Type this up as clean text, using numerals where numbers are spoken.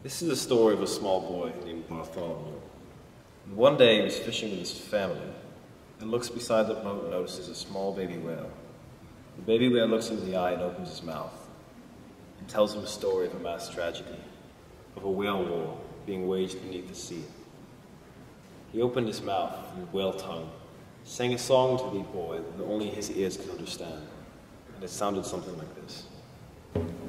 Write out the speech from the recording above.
This is the story of a small boy named Bartholomew. And one day he was fishing with his family and looks beside the boat and notices a small baby whale. The baby whale looks him in the eye and opens his mouth and tells him a story of a mass tragedy, of a whale war being waged beneath the sea. He opened his mouth in whale tongue, sang a song to the boy that only his ears could understand, and it sounded something like this.